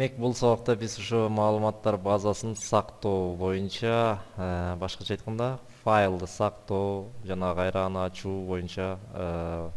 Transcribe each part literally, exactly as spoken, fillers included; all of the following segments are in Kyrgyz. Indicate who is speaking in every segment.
Speaker 1: Демек, бул сабакта биз ушу маалыматтар базасын сактоо боюнча, э, башкача айтканда, файлды сактоо жана кайра аны ачуу боюнча э,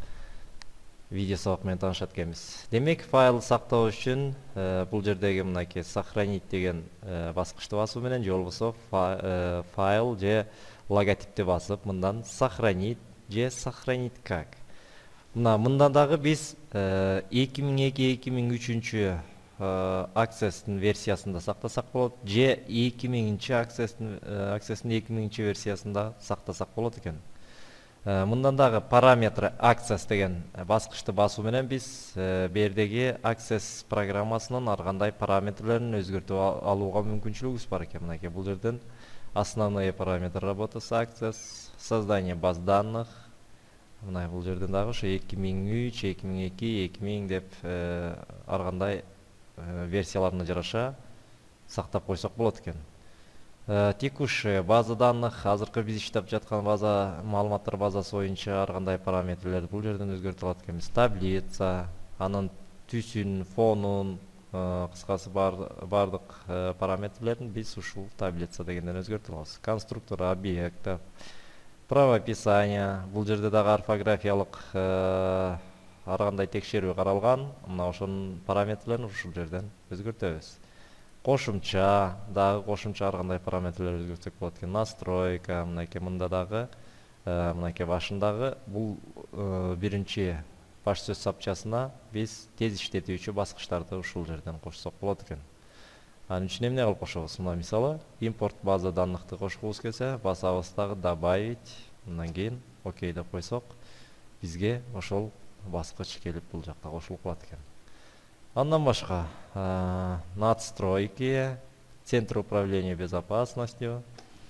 Speaker 1: видео сабак менен таанышат экенбиз. Демек, файлды сактоо үчүн э, бул жердеги мынакей сохранить деген э, баскычты басуу менен же болбосо фа- э, файл же логотипти басып, мындан сохранить же сохранить как. Мына мындан дагы биз э, эки миң эки эки миң үчүнчү аксестин версиясында сактасак болот, же эки миңинчи аксестин э, аксестин эки миңинчи версиясында сактасак болот экен. Э, Мындан дагы параметры access деген баскычты басуу менен биз э, бердеги access программасынын ар кандай параметрлерин өзгөртүп ал- алууга мүмкүнчүлүгүбүз бар экен. Мынакей бул жерден основные параметры работы с access, создание баз данных. Мына бул жерден дагы ошо эки миң үч, эки миң эки, эки миң деп э, ар кандай э, версияларына жараша сактап койсок болот экен. Э, Текущая база данных, азыркы биз иштеп жаткан база маалыматтар базасы боюнча ар кандай параметрлерди бул жерден өзгөртүп алат экенбиз. Таблица, анын түсүн, фонун, э, кыскасы бар- бардык э, параметрлерин биз ушул таблица дегенден өзгөртүп алабыз. Конструктор объекта, правописание, бул жерде дагы орфографиялык э, ар кандай текшерүү каралган. Мына ошонун параметрлерин ушул жерден өзгөртөбүз. Кошумча, дагы кошумча ар кандай параметрлер өзгөртсөк болот экен. Настройка, мынакей мында дагы э, мынакей башындагы бул э, биринчи баш сөз сапчасына биз тез иштетүүчү баскычтарды ушул жерден кошсок болот экен. Анын үчүн эмне кылып кошобуз? Мына мисалы, импорт база данныхты кошкубуз келсе, басабыз дагы добавить, мындан кийин окей деп койсок, бизге ошол баскыч келип бул жакта кошулуп калат экен. Андан башка э, надстройки, центр управления безопасностью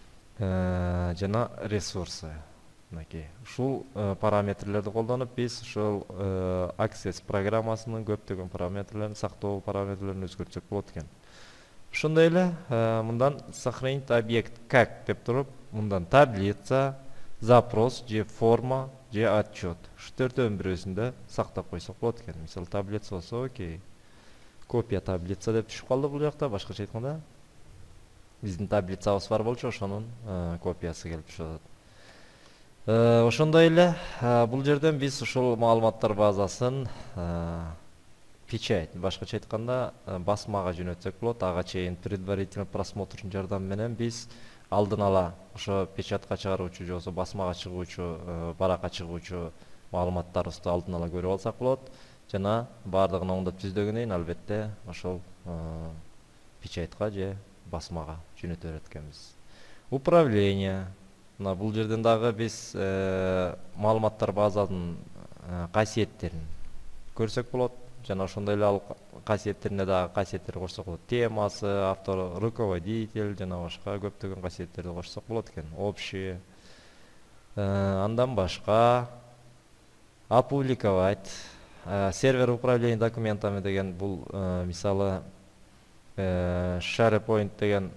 Speaker 1: э, жана ресурсы. Мынакей ушул э, параметрлерди колдонуп биз ушул э, access программасынын көптөгөн параметрлерин, сактоо параметрлерин өзгөртсөк болот экен. Ошондой эле э, мындан сохранить объект как деп туруп, мындан таблица, запрос же форма же отчет. Ушу төртөөнүн бирөөсүндө сактап койсок болот экен. Мисалы, таблица болсо окей. Копия таблица деп түшүп калды бул жакта. Башкача айтканда, биздин таблицабыз бар болчу, ошонун э, копиясы келип түшүп атат. Э, Ошондой эле э, бул жерден биз ушул маалыматтар базасын э, печать, башкача айтканда э, басмага жөнөтсөк болот. Ага чейин предварительный просмотрдун жардамы менен биз алдын ала ошо печатка чыгаруучу же болбосо басмага чыгуучу, э, баракка чыгуучу маалыматтарыбызды алдын ала көрүп алсак болот. Жана бардыгын оңдоп түздөгөндөн кийин албетте ошол э, печатка же басмага жөнөтө берет экенбиз. Управление. Мына бул жерден дагы биз э, маалыматтар базанын э, касиеттерин көрсөк болот. Жана ошондой эле ал касиеттерине дагы касиеттер кошсок болот. Темасы, автор, руководитель жана башка көптөгөн касиеттерди кошсок болот экен. Общий. Э, Андан башка опубликовать, э, сервер управления документами деген бул э, мисалы э, SharePoint деген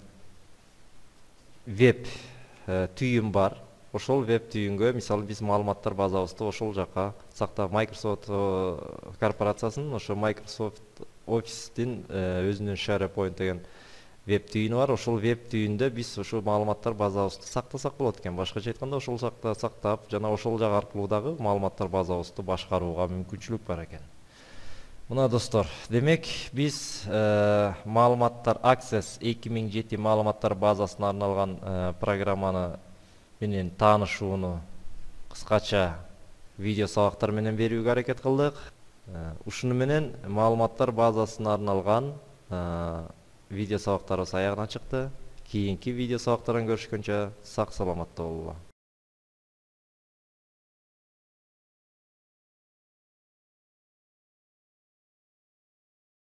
Speaker 1: веб э, түйүн бар. Ошол веб түйүнгө мисалы биз маалыматтар базабызды ошол жака сактап, Microsoft э, корпорациясынын ошо Microsoft Office'тин э, өзүнүн SharePoint деген веб түйүнү бар. Ошол веб түйүндө биз ошол маалыматтар базабызды сактасак болот экен. Башкача айтканда, ошол жакта сактап, жана ошол жак аркылуу дагы маалыматтар базабызды башкарууга мүмкүнчүлүк бар экен. Мына достор, демек биз э, маалыматтар Access эки миң жети маалыматтар базасына арналган э, программаны менен таанышууну кыскача видео сабактар менен берүүгө аракет кылдык. Э, Ушуну менен маалыматтар базасына арналган э, видео сабактарыбыз аягына чыкты. Кийинки видео сабактардан көрүшкөнчө сак саламатта болуңуздар.